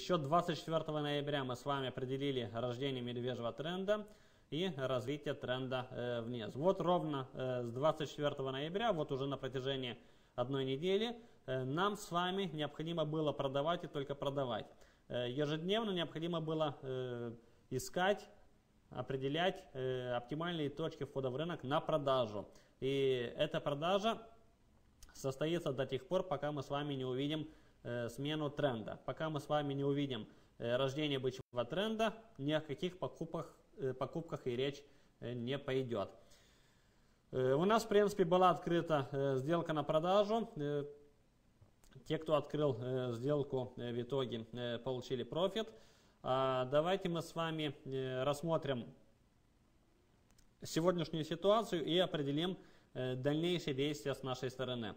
Еще 24 ноября мы с вами определили рождение медвежьего тренда и развитие тренда вниз. Вот ровно с 24 ноября, вот уже на протяжении одной недели, нам с вами необходимо было продавать и только продавать. Ежедневно необходимо было искать, определять оптимальные точки входа в рынок на продажу. И эта продажа состоится до тех пор, пока мы с вами не увидим смену тренда. Пока мы с вами не увидим рождение бычьего тренда, ни о каких покупках и речь не пойдет. У нас, в принципе, была открыта сделка на продажу. Те, кто открыл сделку, в итоге получили профит. Давайте мы с вами рассмотрим сегодняшнюю ситуацию и определим дальнейшие действия с нашей стороны.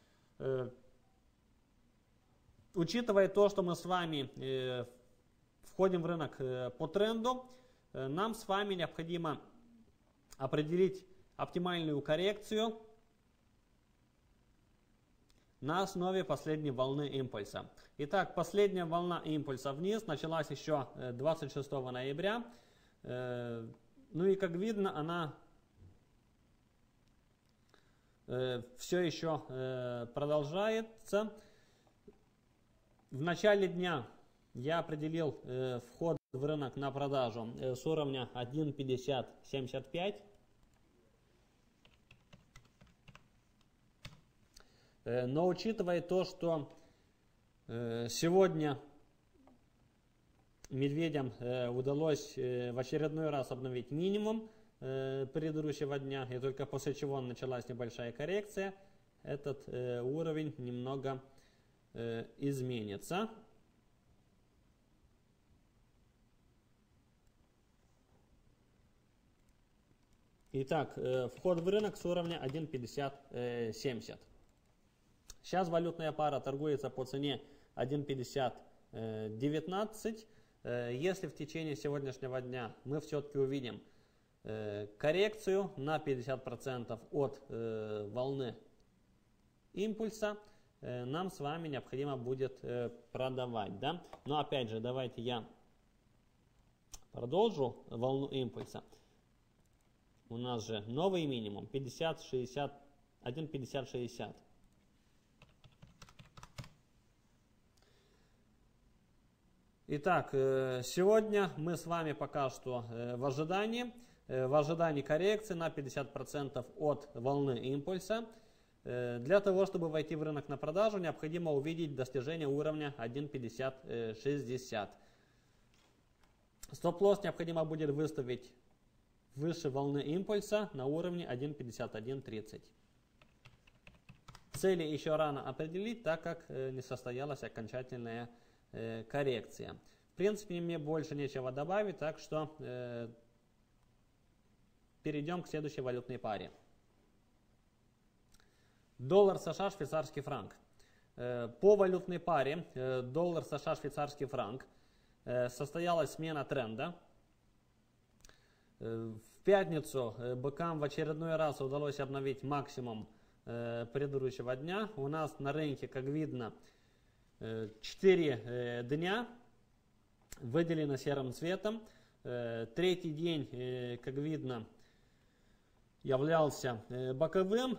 Учитывая то, что мы с вами входим в рынок по тренду, нам с вами необходимо определить оптимальную коррекцию на основе последней волны импульса. Итак, последняя волна импульса вниз началась еще 26 ноября. Ну и как видно, она все еще продолжается. В начале дня я определил вход в рынок на продажу с уровня 1.5075. Но учитывая то, что сегодня медведям удалось в очередной раз обновить минимум предыдущего дня, и только после чего началась небольшая коррекция, этот уровень немного изменится. Итак, вход в рынок с уровня 1.5070. Сейчас валютная пара торгуется по цене 1.5019. Если в течение сегодняшнего дня мы все-таки увидим коррекцию на 50% от волны импульса, нам с вами необходимо будет продавать. Да? Но опять же, давайте я продолжу волну импульса. У нас же новый минимум 50-60, 1.5060. Итак, сегодня мы с вами пока что в ожидании коррекции на 50% от волны импульса. Для того, чтобы войти в рынок на продажу, необходимо увидеть достижение уровня 1.5060. Стоп-лосс необходимо будет выставить выше волны импульса на уровне 1.5130. Цели еще рано определить, так как не состоялась окончательная коррекция. В принципе, мне больше нечего добавить, так что перейдем к следующей валютной паре. Доллар США, швейцарский франк. По валютной паре доллар США, швейцарский франк состоялась смена тренда. В пятницу быкам в очередной раз удалось обновить максимум предыдущего дня. У нас на рынке, как видно, 4 дня выделено серым цветом. Третий день, как видно, являлся боковым.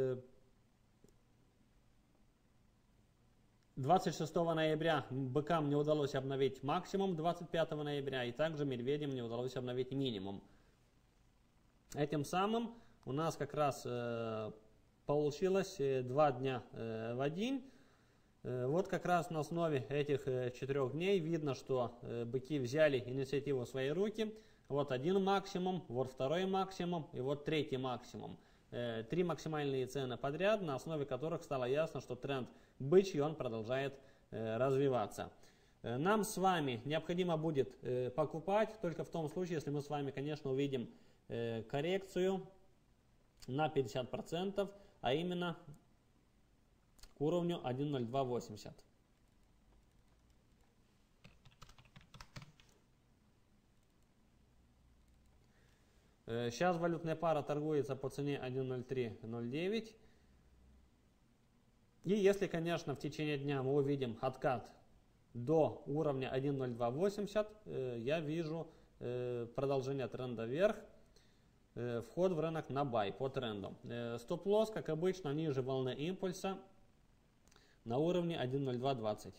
26 ноября быкам не удалось обновить максимум 25 ноября, и также медведям не удалось обновить минимум. Этим самым у нас как раз получилось 2 дня в один. Вот как раз на основе этих 4 дней видно, что быки взяли инициативу в свои руки. Вот один максимум, вот второй максимум и вот третий максимум. 3 максимальные цены подряд, на основе которых стало ясно, что тренд бычий, он продолжает развиваться. Нам с вами необходимо будет покупать только в том случае, если мы с вами, конечно, увидим коррекцию на 50%, а именно к уровню 1.0280. Сейчас валютная пара торгуется по цене 1.0309. И если, конечно, в течение дня мы увидим откат до уровня 1.0280 я вижу продолжение тренда вверх, вход в рынок на бай по тренду. Стоп-лосс, как обычно, ниже волны импульса на уровне 1.0220.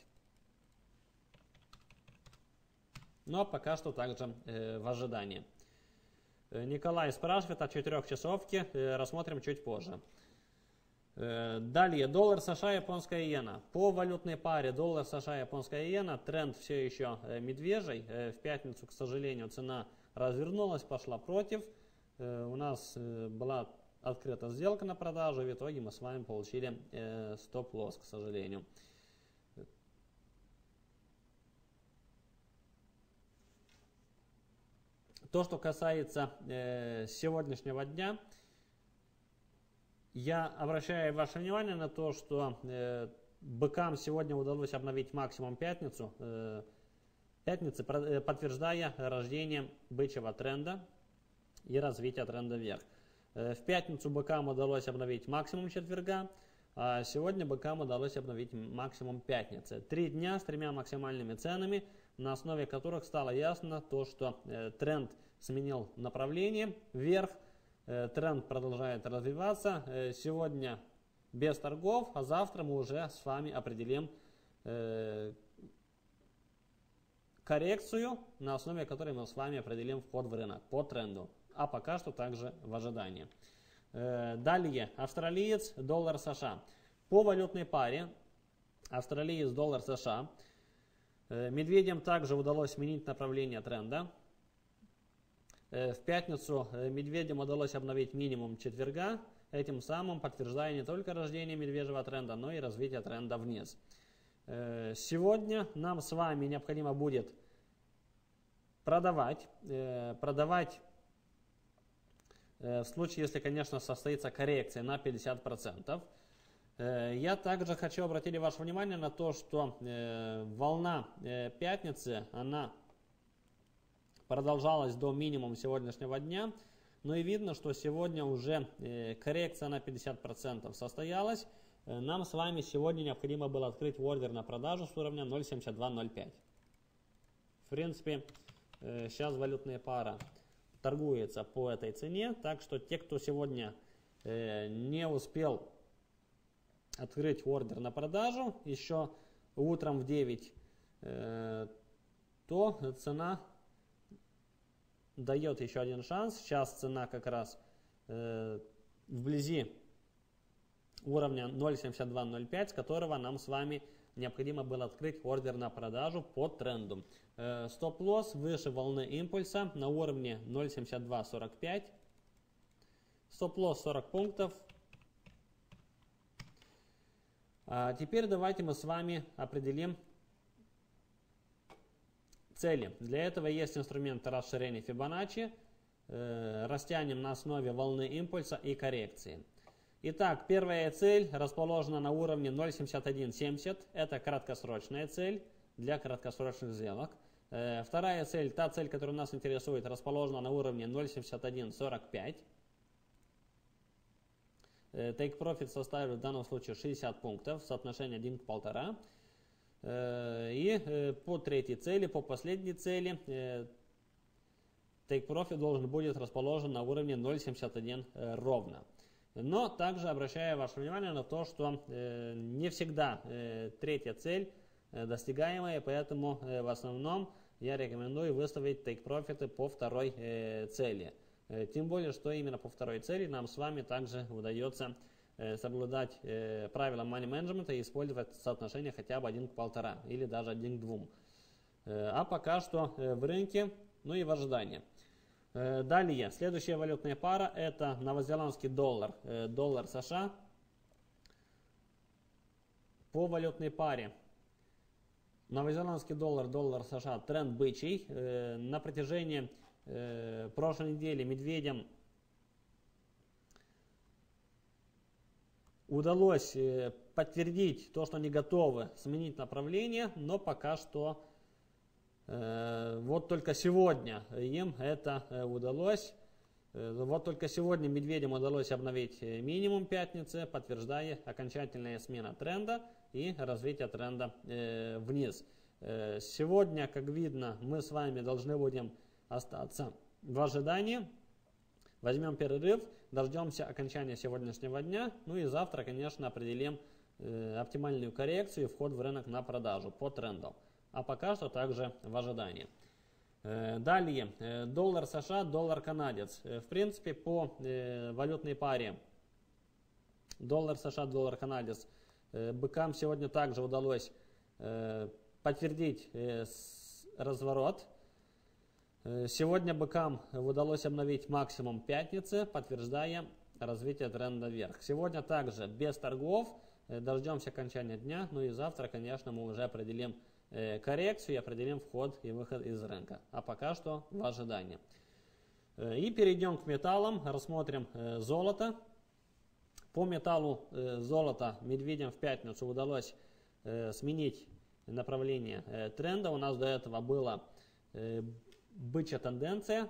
Но пока что также в ожидании. Николай спрашивает о 4-часовке, рассмотрим чуть позже. Далее, доллар США, японская иена. По валютной паре доллар США, японская иена тренд все еще медвежий. В пятницу, к сожалению, цена развернулась, пошла против. У нас была открыта сделка на продажу, в итоге мы с вами получили стоп-лосс, к сожалению. То, что касается сегодняшнего дня, я обращаю ваше внимание на то, что быкам сегодня удалось обновить максимум пятницы, подтверждая рождение бычьего тренда и развитие тренда вверх. В пятницу быкам удалось обновить максимум четверга, а сегодня быкам удалось обновить максимум пятницы. 3 дня с 3 максимальными ценами, на основе которых стало ясно то, что тренд сменил направление вверх. Тренд продолжает развиваться. Сегодня без торгов, а завтра мы уже с вами определим коррекцию, на основе которой мы с вами определим вход в рынок по тренду. А пока что также в ожидании. Далее, австралиец, доллар США. По валютной паре австралиец, доллар США. Медведям также удалось сменить направление тренда. В пятницу медведям удалось обновить минимум четверга, этим самым подтверждая не только рождение медвежьего тренда, но и развитие тренда вниз. Сегодня нам с вами необходимо будет продавать в случае, если, конечно, состоится коррекция на 50%. Я также хочу обратить ваше внимание на то, что волна пятницы, она продолжалась до минимума сегодняшнего дня, но и видно, что сегодня уже коррекция на 50% состоялась. Нам с вами сегодня необходимо было открыть ордер на продажу с уровня 0.7205. В принципе, сейчас валютная пара торгуется по этой цене, так что те, кто сегодня не успел открыть ордер на продажу еще утром в 9, то цена дает еще один шанс. Сейчас цена как раз вблизи уровня 0.7205, с которого нам с вами необходимо было открыть ордер на продажу по тренду. Стоп-лосс выше волны импульса на уровне 0.7245. Стоп-лосс 40 пунктов. А теперь давайте мы с вами определим цели. Для этого есть инструменты расширения Фибоначчи. Растянем на основе волны импульса и коррекции. Итак, первая цель расположена на уровне 0.7170. Это краткосрочная цель для краткосрочных сделок. Вторая цель, та цель, которая нас интересует, расположена на уровне 0.7145. Take Profit составит в данном случае 60 пунктов, соотношение 1 к 1,5. И по третьей цели, по последней цели, Take Profit должен будет расположен на уровне 0.71 ровно. Но также обращаю ваше внимание на то, что не всегда третья цель достигаемая, поэтому в основном я рекомендую выставить Take Profit по второй цели. Тем более, что именно по второй цели нам с вами также удается соблюдать правила money management и использовать соотношение хотя бы 1 к 1,5 или даже 1 к 2. А пока что в рынке, ну и в ожидании. Далее, следующая валютная пара — это новозеландский доллар, доллар США. По валютной паре новозеландский доллар, доллар США, тренд бычий. На протяжении прошлой недели медведям удалось подтвердить то, что они готовы сменить направление, но пока что вот только сегодня им это удалось. Вот только сегодня медведям удалось обновить минимум пятницы, подтверждая окончательная смена тренда и развитие тренда вниз. Сегодня, как видно, мы с вами должны будем остаться в ожидании. Возьмем перерыв, дождемся окончания сегодняшнего дня. Ну и завтра, конечно, определим оптимальную коррекцию и вход в рынок на продажу по тренду. А пока что также в ожидании. Далее, доллар США, доллар канадец. В принципе, по валютной паре доллар США, доллар канадец быкам сегодня также удалось подтвердить разворот. Сегодня быкам удалось обновить максимум пятницы, подтверждая развитие тренда вверх. Сегодня также без торгов, дождемся окончания дня, ну и завтра, конечно, мы уже определим коррекцию и определим вход и выход из рынка. А пока что в ожидании. И перейдем к металлам, рассмотрим золото. По металлу золота медведям в пятницу удалось сменить направление тренда. У нас до этого была бычья тенденция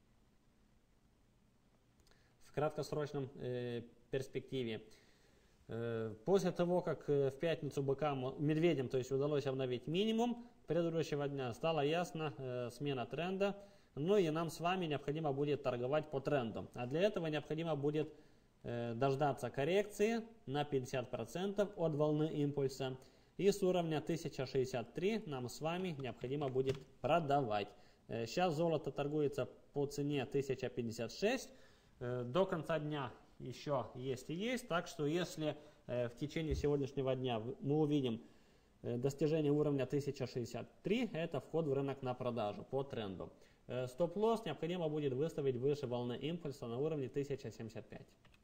в краткосрочном перспективе. После того, как в пятницу быкам, медведям, то есть удалось обновить минимум предыдущего дня, стало ясно смена тренда. Ну и нам с вами необходимо будет торговать по тренду. А для этого необходимо будет дождаться коррекции на 50% от волны импульса. И с уровня 1063 нам с вами необходимо будет продавать. Сейчас золото торгуется по цене 1056. До конца дня еще есть и есть. Так что если в течение сегодняшнего дня мы увидим достижение уровня 1063, это вход в рынок на продажу по тренду. Стоп-лосс необходимо будет выставить выше волны импульса на уровне 1075.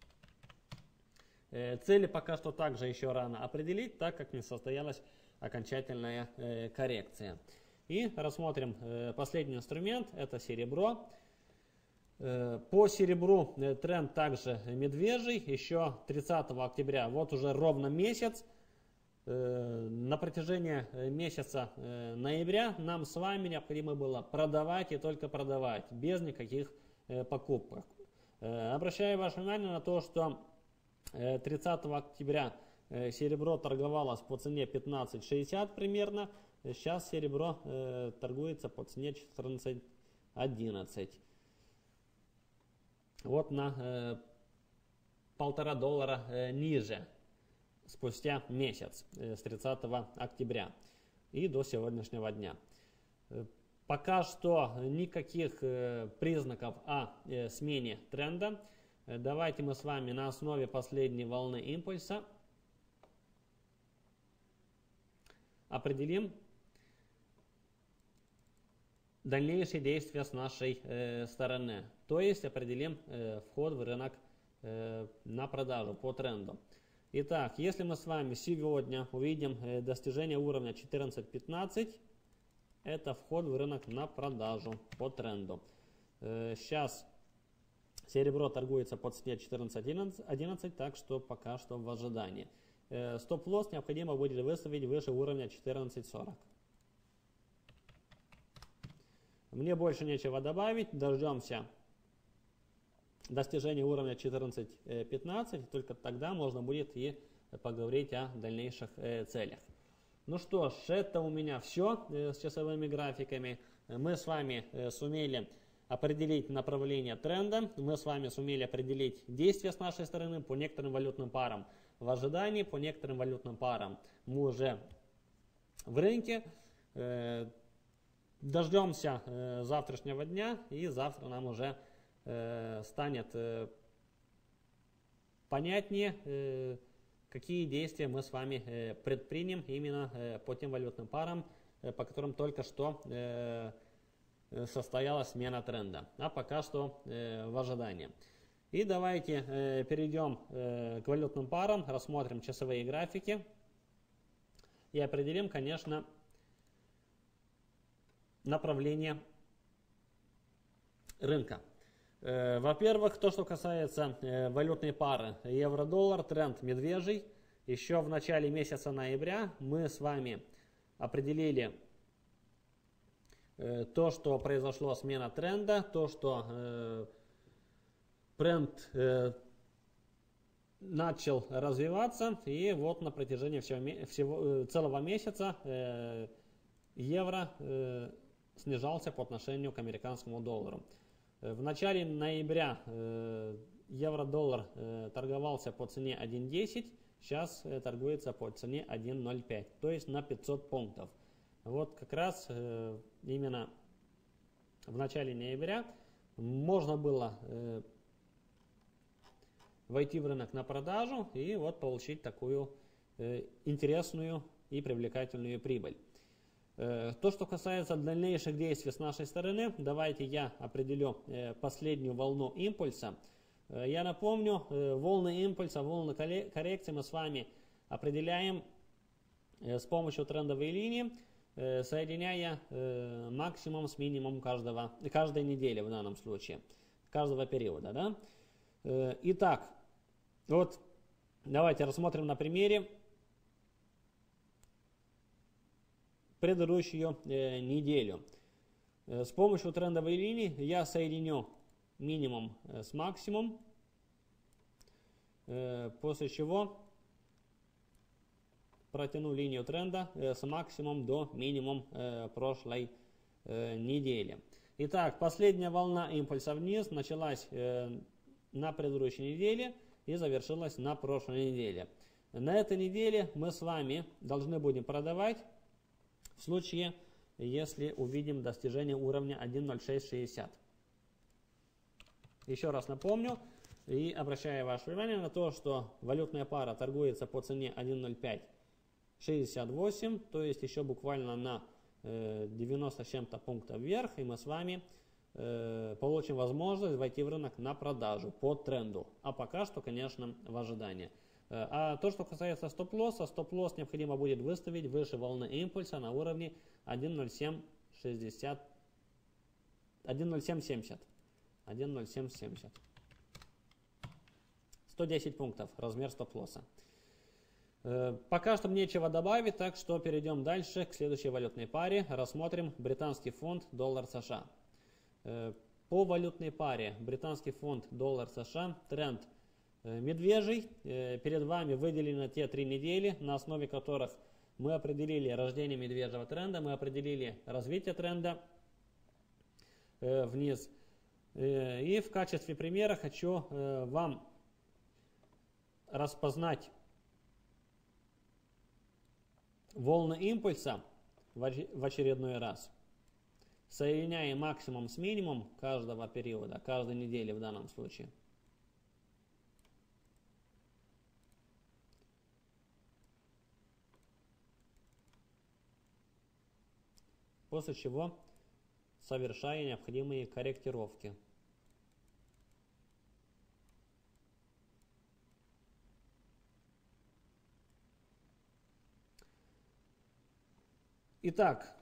Цели пока что также еще рано определить, так как не состоялась окончательная коррекция. И рассмотрим последний инструмент, это серебро. По серебру тренд также медвежий, еще 30 октября, вот уже ровно месяц. На протяжении месяца ноября нам с вами необходимо было продавать и только продавать, без никаких покупок. Обращаю ваше внимание на то, что 30 октября серебро торговалось по цене 15,60 примерно. Сейчас серебро торгуется по цене 14,11. Вот на $1,5 ниже спустя месяц с 30 октября и до сегодняшнего дня. Пока что никаких признаков о смене тренда. Давайте мы с вами на основе последней волны импульса определим дальнейшие действия с нашей стороны. То есть определим вход в рынок на продажу по тренду. Итак, если мы с вами сегодня увидим достижение уровня 14.15, это вход в рынок на продажу по тренду. Сейчас серебро торгуется по цене 14.11, так что пока что в ожидании. Стоп-лосс необходимо будет выставить выше уровня 14.40. Мне больше нечего добавить, дождемся достижения уровня 14.15, только тогда можно будет и поговорить о дальнейших целях. Ну что ж, это у меня все с часовыми графиками. Мы с вами сумели определить направление тренда, мы с вами сумели определить действия с нашей стороны по некоторым валютным парам в ожидании, по некоторым валютным парам мы уже в рынке. Дождемся завтрашнего дня, и завтра нам уже станет понятнее, какие действия мы с вами предпримем именно по тем валютным парам, по которым только что состоялась смена тренда. А пока что в ожидании. И давайте перейдем к валютным парам, рассмотрим часовые графики и определим, конечно, направление рынка. Во-первых, то, что касается валютной пары евро-доллар, тренд медвежий. Еще в начале месяца ноября мы с вами определили то, что произошла смена тренда, то, что тренд начал развиваться, и вот на протяжении целого месяца евро снижался по отношению к американскому доллару. В начале ноября евро-доллар торговался по цене 1.10, сейчас торгуется по цене 1.05, то есть на 500 пунктов. Вот как раз именно в начале ноября можно было войти в рынок на продажу и вот получить такую интересную и привлекательную прибыль. То, что касается дальнейших действий с нашей стороны, давайте я определю последнюю волну импульса. Я напомню, волны импульса, волны коррекции мы с вами определяем с помощью трендовой линии, соединяя максимум с минимумом каждой недели в данном случае, каждого периода. Да? Итак, вот давайте рассмотрим на примере предыдущую неделю. С помощью трендовой линии я соединю минимум с максимум, после чего протяну линию тренда с максимум до минимум прошлой недели. Итак, последняя волна импульса вниз началась на предыдущей неделе и завершилась на прошлой неделе. На этой неделе мы с вами должны будем продавать в случае, если увидим достижение уровня 1.0660. Еще раз напомню и обращаю ваше внимание на то, что валютная пара торгуется по цене 1.0568, то есть еще буквально на 90 с чем-то пунктов вверх, и мы с вами получим возможность войти в рынок на продажу по тренду. А пока что, конечно, в ожидании. А то, что касается стоп-лосса, стоп-лосс необходимо будет выставить выше волны импульса на уровне 1.0770. 1.0770. 110 пунктов, размер стоп-лосса. Пока что нечего добавить, так что перейдем дальше к следующей валютной паре. Рассмотрим британский фунт доллар США. По валютной паре британский фунт доллар США тренд медвежий. Перед вами выделены те 3 недели, на основе которых мы определили рождение медвежьего тренда, мы определили развитие тренда вниз. И в качестве примера хочу вам распознать волны импульса в очередной раз, соединяя максимум с минимумом каждого периода, каждой недели в данном случае. После чего совершая необходимые корректировки. Итак,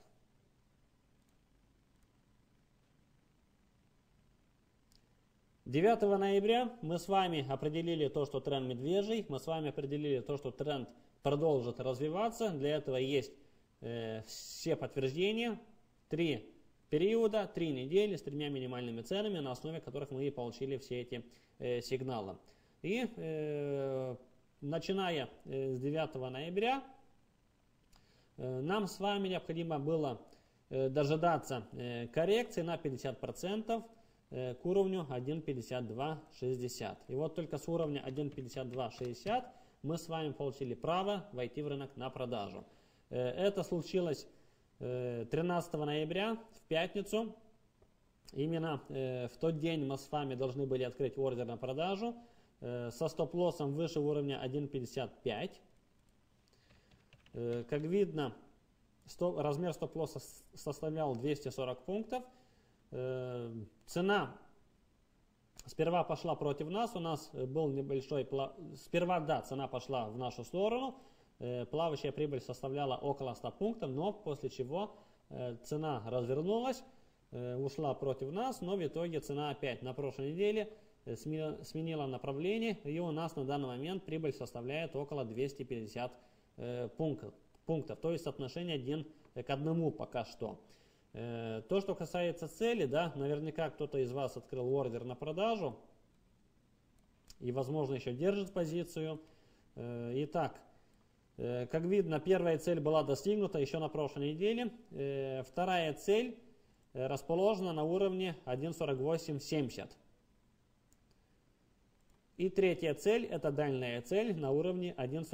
«9 ноября мы с вами определили то, что тренд медвежий, мы с вами определили то, что тренд продолжит развиваться. Для этого есть все подтверждения, 3 периода, 3 недели с 3 минимальными ценами, на основе которых мы и получили все эти сигналы. И начиная с 9 ноября нам с вами необходимо было дожидаться коррекции на 50% к уровню 1.5260. И вот только с уровня 1.5260 мы с вами получили право войти в рынок на продажу. Это случилось 13 ноября, в пятницу. Именно в тот день мы с вами должны были открыть ордер на продажу со стоп-лоссом выше уровня 1.55. Как видно, размер стоп-лосса составлял 240 пунктов. Цена сперва пошла против нас, у нас был небольшой... Сперва, да, цена пошла в нашу сторону. Плавающая прибыль составляла около 100 пунктов, но после чего цена развернулась, ушла против нас, но в итоге цена опять на прошлой неделе сменила направление, и у нас на данный момент прибыль составляет около 250 пунктов, то есть соотношение 1 к 1 пока что. То, что касается цели, да, наверняка кто-то из вас открыл ордер на продажу и, возможно, еще держит позицию. Итак, Как видно, первая цель была достигнута еще на прошлой неделе. Вторая цель расположена на уровне 1.4870. И третья цель, это дальняя цель на уровне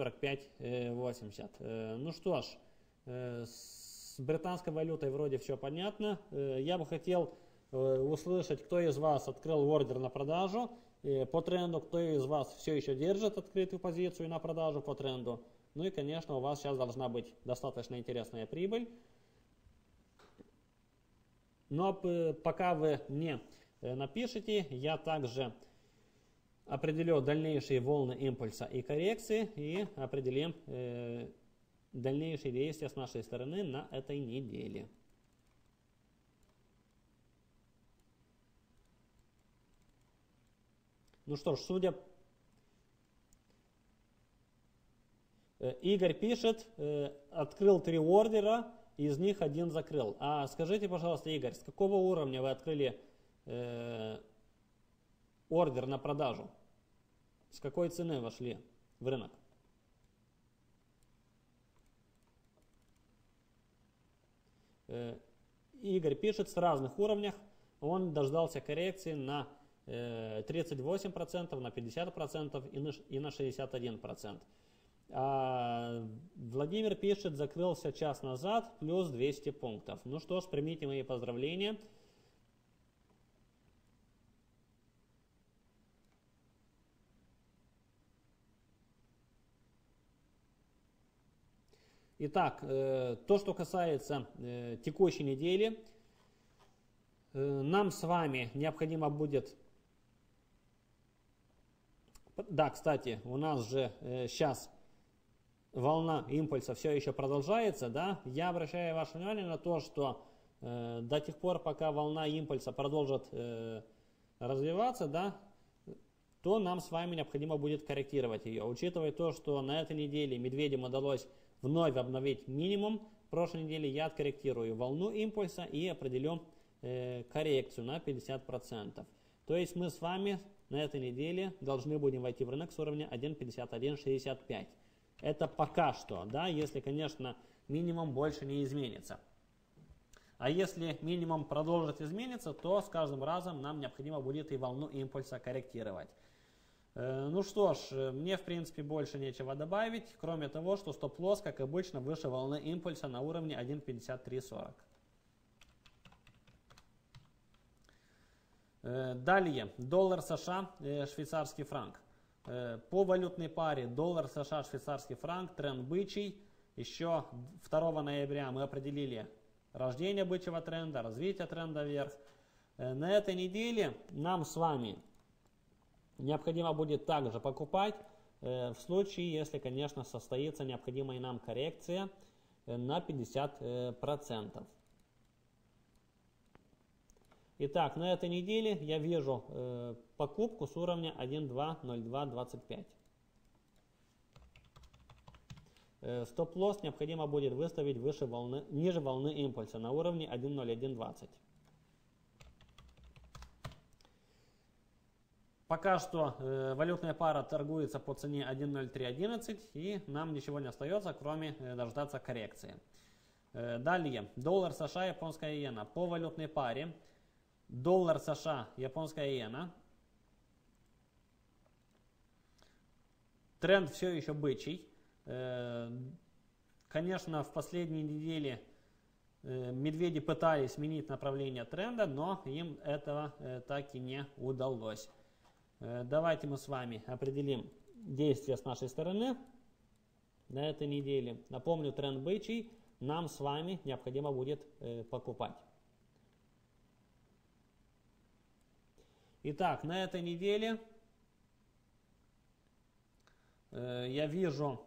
1.4580. Ну что ж, с британской валютой вроде все понятно. Я бы хотел услышать, кто из вас открыл ордер на продажу по тренду, кто из вас все еще держит открытую позицию на продажу по тренду. Ну и, конечно, у вас сейчас должна быть достаточно интересная прибыль. Но пока вы не напишите, я также определю дальнейшие волны импульса и коррекции и определим дальнейшие действия с нашей стороны на этой неделе. Ну что ж, Игорь пишет, открыл 3 ордера, из них 1 закрыл. А скажите, пожалуйста, Игорь, с какого уровня вы открыли ордер на продажу? С какой цены вошли в рынок? Игорь пишет, с разных уровнях он дождался коррекции на 38%, на 50% и на 61%. А Владимир пишет, закрылся час назад, плюс 200 пунктов. Ну что ж, примите мои поздравления. Итак, то, что касается текущей недели, нам с вами необходимо будет... Да, кстати, у нас же сейчас волна импульса все еще продолжается, да? Я обращаю ваше внимание на то, что до тех пор, пока волна импульса продолжит развиваться, да, то нам с вами необходимо будет корректировать ее. Учитывая то, что на этой неделе медведям удалось вновь обновить минимум, в прошлой неделе я откорректирую волну импульса и определю коррекцию на 50%. То есть мы с вами на этой неделе должны будем войти в рынок с уровня 1.5165. Это пока что, да, если, конечно, минимум больше не изменится. А если минимум продолжит измениться, то с каждым разом нам необходимо будет и волну импульса корректировать. Ну что ж, мне в принципе больше нечего добавить, кроме того, что стоп-лосс, как обычно, выше волны импульса на уровне 1.5340. Далее, доллар США, швейцарский франк. По валютной паре доллар США, швейцарский франк, тренд бычий. Еще 2 ноября мы определили рождение бычьего тренда, развитие тренда вверх. На этой неделе нам с вами необходимо будет также покупать, в случае, если, конечно, состоится необходимая нам коррекция на 50%. Итак, на этой неделе я вижу покупку с уровня 1.20225. Стоп-лосс необходимо будет выставить ниже волны импульса на уровне 1.0120. Пока что валютная пара торгуется по цене 1.0311, и нам ничего не остается, кроме дождаться коррекции. Далее, доллар США, японская иена. По валютной паре доллар США, японская иена. Тренд все еще бычий. Конечно, в последние недели медведи пытались сменить направление тренда, но им этого так и не удалось. Давайте мы с вами определим действия с нашей стороны на этой неделе. Напомню, тренд бычий, нам с вами необходимо будет покупать. Итак, на этой неделе я вижу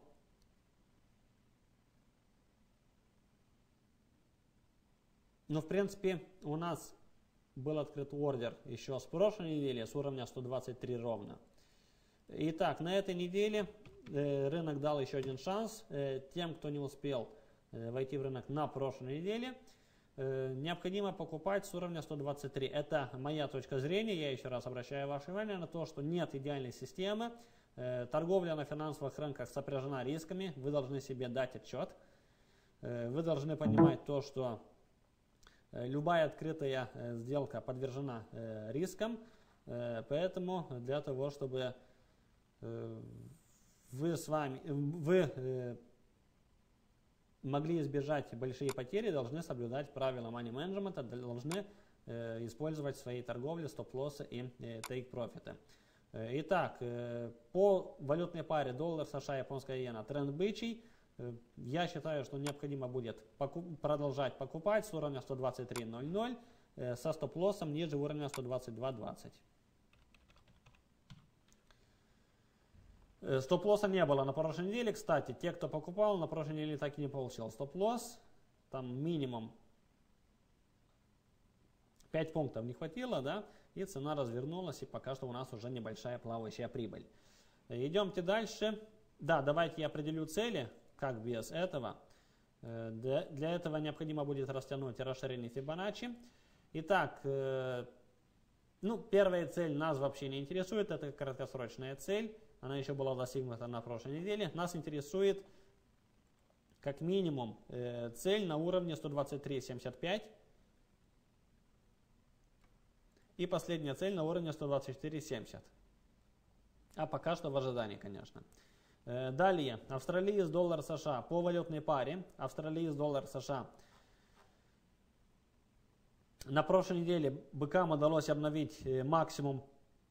в принципе, у нас был открыт ордер еще с прошлой недели, с уровня 123 ровно. Итак, на этой неделе рынок дал еще один шанс тем, кто не успел войти в рынок на прошлой неделе. Необходимо покупать с уровня 123. Это моя точка зрения. Я еще раз обращаю ваше внимание на то, что нет идеальной системы. Торговля на финансовых рынках сопряжена рисками, вы должны себе дать отчет. Вы должны понимать то, что любая открытая сделка подвержена рискам, поэтому для того, чтобы вы могли избежать большие потери, должны соблюдать правила money management, должны использовать в своей торговле стоп-лоссы и take-профиты. Итак, по валютной паре доллар США, японская иена, тренд бычий. Я считаю, что необходимо будет продолжать покупать с уровня 123.00 со стоп-лоссом ниже уровня 122.20. Стоп-лосса не было на прошлой неделе. Кстати, те, кто покупал, на прошлой неделе так и не получил стоп-лосс. Там минимум 5 пунктов не хватило, да, и цена развернулась, и пока что у нас уже небольшая плавающая прибыль. Идемте дальше. Да, давайте я определю цели, как без этого. Для этого необходимо будет растянуть расширение Фибоначчи. Итак, первая цель нас вообще не интересует, это краткосрочная цель. Она еще была достигнута на прошлой неделе. Нас интересует как минимум цель на уровне 123.75. И последняя цель на уровне 124.70. А пока что в ожидании, конечно. Далее, австралиец доллар США по валютной паре. Австралиец доллар США. На прошлой неделе быкам удалось обновить максимум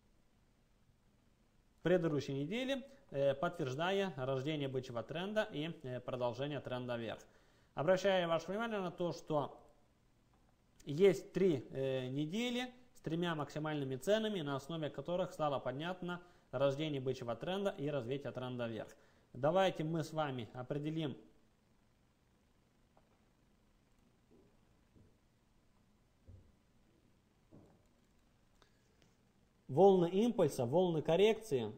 предыдущей недели, подтверждая рождение бычьего тренда и продолжение тренда вверх. Обращаю ваше внимание на то, что есть 3 недели с 3 максимальными ценами, на основе которых стало понятно рождение бычьего тренда и развитие тренда вверх. Давайте мы с вами определим волны импульса, волны коррекции.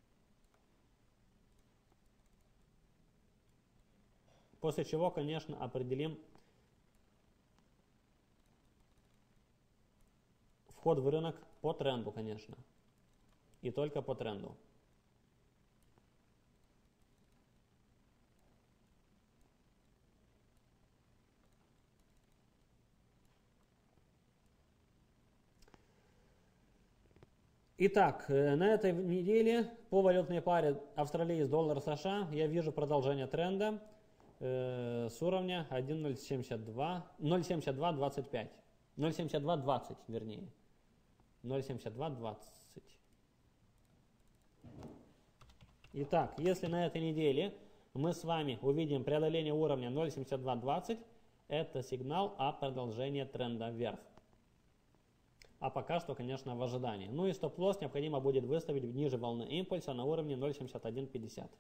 После чего, конечно, определим вход в рынок по тренду, конечно. И только по тренду. Итак, на этой неделе по валютной паре австралиец доллар США я вижу продолжение тренда с уровня 0.7225. 0.7220, вернее. 0.7220. Итак, если на этой неделе мы с вами увидим преодоление уровня 0.7220, это сигнал о продолжении тренда вверх. А пока что, конечно, в ожидании. Ну и стоп-лосс необходимо будет выставить ниже волны импульса на уровне 0.7150.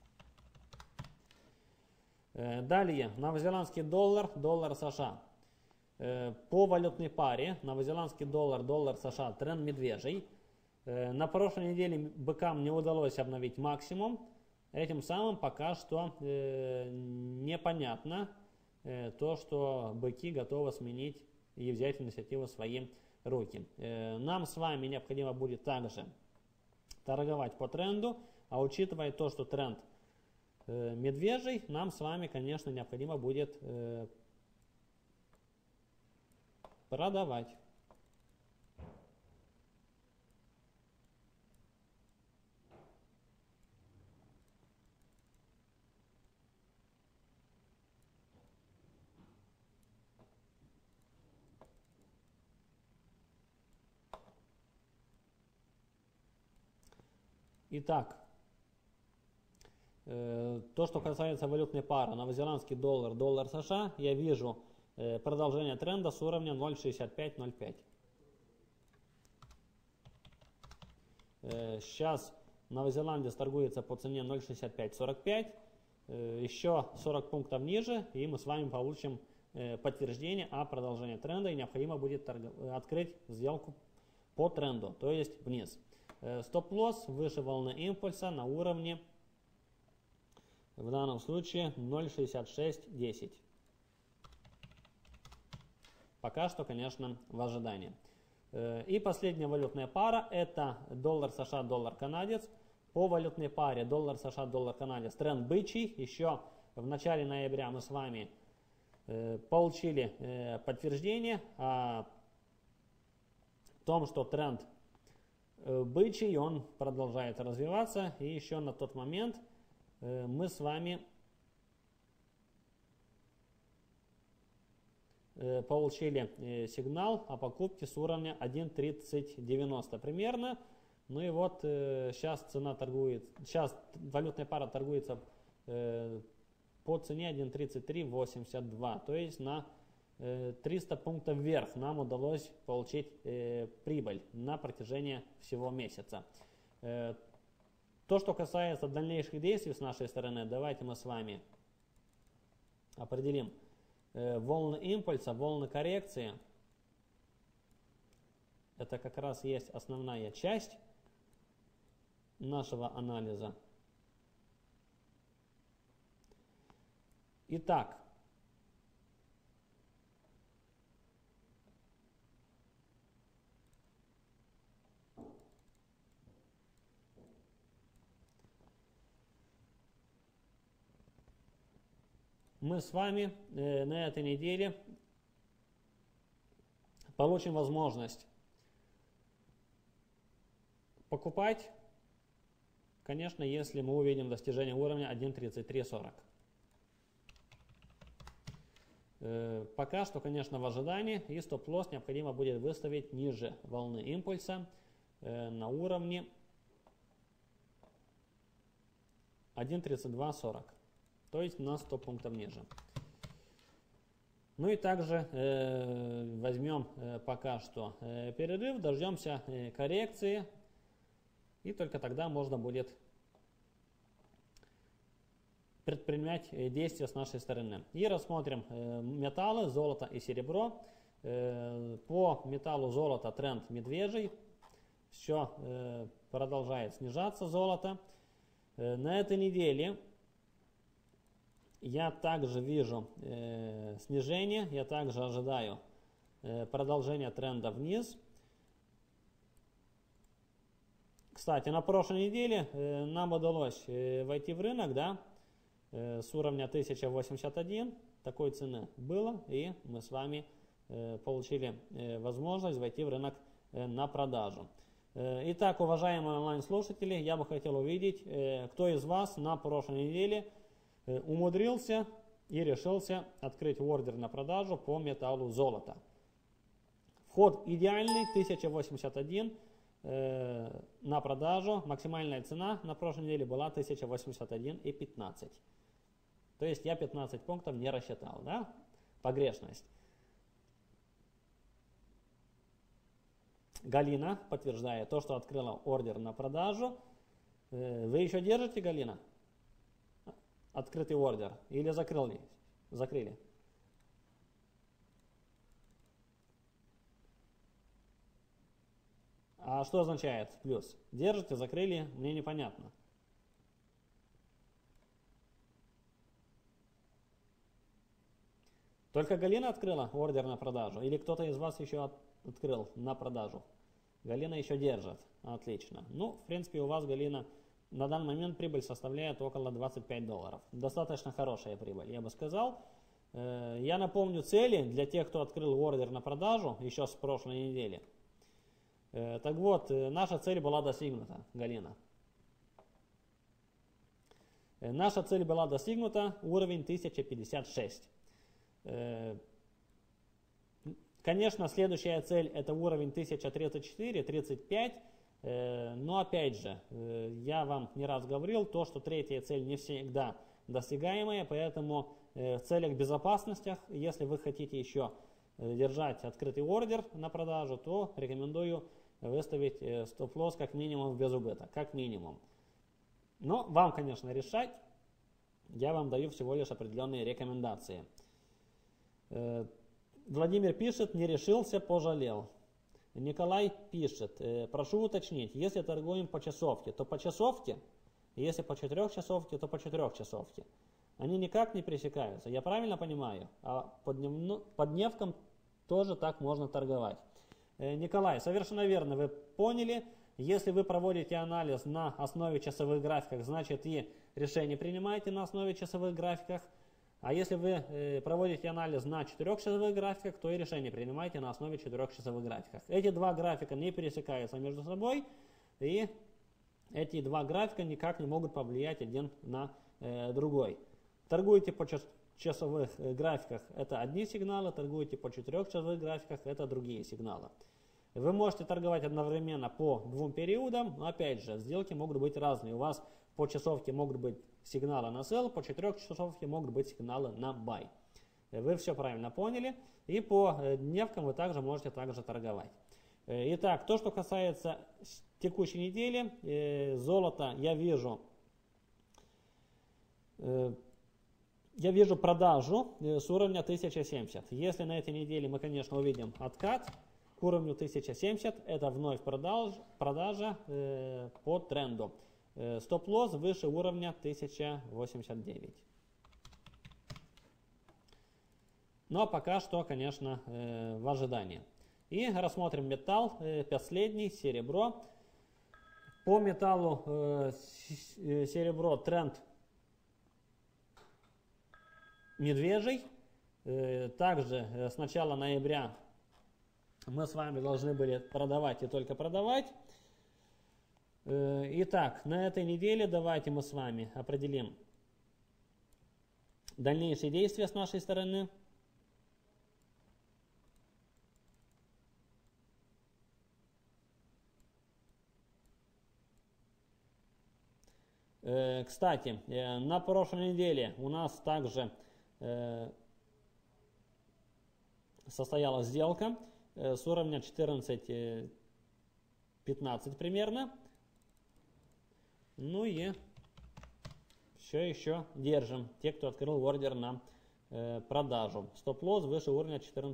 Далее, новозеландский доллар, доллар США. По валютной паре, новозеландский доллар, доллар США, тренд медвежий. На прошлой неделе быкам не удалось обновить максимум. Этим самым пока что непонятно то, что быки готовы сменить и взять инициативу в свои руки. Нам с вами необходимо будет также торговать по тренду, а учитывая то, что тренд медвежий, нам с вами, конечно, необходимо будет продавать. Итак, то, что касается валютной пары, новозеландский доллар, доллар США, я вижу продолжение тренда с уровня 0.6505. Сейчас новозеландец торгуется по цене 0.6545, еще 40 пунктов ниже, и мы с вами получим подтверждение о продолжении тренда, и необходимо будет открыть сделку по тренду, то есть вниз. Стоп-лосс выше волны импульса на уровне, в данном случае, 0.6610. Пока что, конечно, в ожидании. И последняя валютная пара, это доллар США, доллар канадец. По валютной паре доллар США, доллар канадец тренд бычий. Еще в начале ноября мы с вами получили подтверждение о том, что тренд бычий, он продолжает развиваться. И еще на тот момент мы с вами получили сигнал о покупке с уровня 1.3090 примерно. Ну и вот сейчас валютная пара торгуется по цене 1.3382, то есть на 300 пунктов вверх нам удалось получить прибыль на протяжении всего месяца. То, что касается дальнейших действий с нашей стороны, давайте мы с вами определим волны импульса, волны коррекции. Это как раз есть основная часть нашего анализа. Итак, мы с вами на этой неделе получим возможность покупать, конечно, если мы увидим достижение уровня 1.3340. Пока что, конечно, в ожидании, и стоп-лосс необходимо будет выставить ниже волны импульса на уровне 1.3240, то есть на 100 пунктов ниже. Ну и также возьмем пока что перерыв, дождемся коррекции, и только тогда можно будет предпринимать действия с нашей стороны. И рассмотрим металлы, золото и серебро. По металлу золото тренд медвежий. Все продолжает снижаться золото. На этой неделе я также вижу снижение. Я также ожидаю продолжения тренда вниз. Кстати, на прошлой неделе нам удалось войти в рынок, да, с уровня 1081, такой цены было, и мы с вами получили возможность войти в рынок на продажу. Итак, уважаемые онлайн-слушатели, я бы хотел увидеть, кто из вас на прошлой неделе умудрился и решился открыть ордер на продажу по металлу золото. Вход идеальный, 1081 на продажу, максимальная цена на прошлой неделе была 1081,15. То есть я 15 пунктов не рассчитал, да? Погрешность. Галина подтверждает то, что открыла ордер на продажу. Вы еще держите, Галина? Открытый ордер? Или закрыли? А что означает плюс? Держите, закрыли? Мне непонятно. Только Галина открыла ордер на продажу? Или кто-то из вас еще открыл на продажу? Галина еще держит. Отлично. Ну, в принципе, у вас, Галина, на данный момент прибыль составляет около $25. Достаточно хорошая прибыль, я бы сказал. Я напомню цели для тех, кто открыл ордер на продажу еще с прошлой недели. Так вот, наша цель была достигнута, Галина. Наша цель была достигнута, уровень 1056. Конечно, следующая цель это уровень 1034-35, но опять же, я вам не раз говорил, то, что третья цель не всегда достигаемая, поэтому в целях безопасности, если вы хотите еще держать открытый ордер на продажу, то рекомендую выставить стоп-лосс как минимум без убытка, как минимум. Но вам, конечно, решать, я вам даю всего лишь определенные рекомендации. Владимир пишет, не решился, пожалел. Николай пишет, прошу уточнить, если торгуем по часовке, то по часовке, если по 4-часовке, то по 4-часовке. Они никак не пересекаются, я правильно понимаю? А по дневкам тоже так можно торговать. Николай, совершенно верно, вы поняли. Если вы проводите анализ на основе часовых графиков, значит и решение принимаете на основе часовых графиков. А если вы проводите анализ на 4-часовых графиках, то и решение принимаете на основе 4-часовых графиков. Эти два графика не пересекаются между собой, и эти два графика никак не могут повлиять один на другой. Торгуете по часовых графиках, это одни сигналы, торгуете по 4-часовых графиках, это другие сигналы. Вы можете торговать одновременно по двум периодам, но опять же, сделки могут быть разные. У вас по часовке могут быть сигналы на sell, по 4-часовке могут быть сигналы на buy. Вы все правильно поняли. И по дневкам вы также можете торговать. Итак, то, что касается текущей недели, золото я вижу продажу с уровня 1070. Если на этой неделе мы, конечно, увидим откат к уровню 1070, это вновь продажа по тренду. Стоп-лосс выше уровня 1089. Но пока что, конечно, в ожидании. И рассмотрим металл, последний, серебро. По металлу серебро тренд медвежий. Также с начала ноября мы с вами должны были продавать и только продавать. Итак, на этой неделе давайте мы с вами определим дальнейшие действия с нашей стороны. Кстати, на прошлой неделе у нас также состоялась сделка с уровня 14.15 примерно. Ну и все еще держим. Те, кто открыл ордер на продажу. Стоп-лосс выше уровня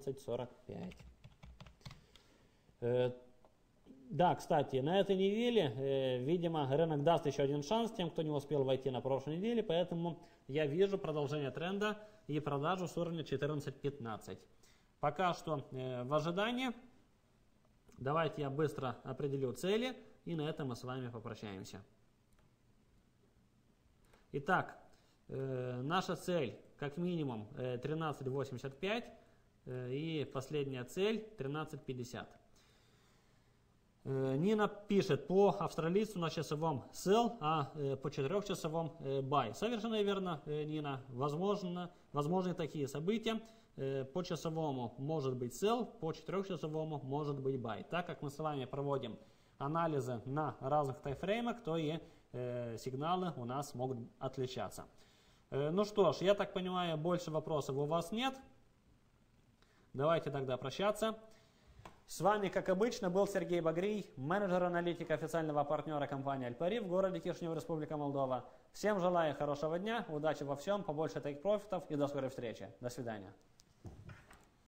14.45. Да, кстати, на этой неделе, видимо, рынок даст еще один шанс тем, кто не успел войти на прошлой неделе, поэтому я вижу продолжение тренда и продажу с уровня 14.15. Пока что в ожидании. Давайте я быстро определю цели, и на этом мы с вами попрощаемся. Итак, наша цель как минимум 13.85 и последняя цель 13.50. Нина пишет по австралийцу на часовом sell, а по 4-часовом buy. Совершенно верно, Нина. Возможны такие события. По часовому может быть sell, по 4-часовому может быть buy. Так как мы с вами проводим анализы на разных таймфреймах, то и сигналы у нас могут отличаться. Ну что ж, я так понимаю, больше вопросов у вас нет. Давайте тогда прощаться. С вами, как обычно, был Сергей Багрий, менеджер-аналитик официального партнера компании Альпари в городе Кишинев, Республика Молдова. Всем желаю хорошего дня, удачи во всем, побольше тейк-профитов и до скорой встречи. До свидания.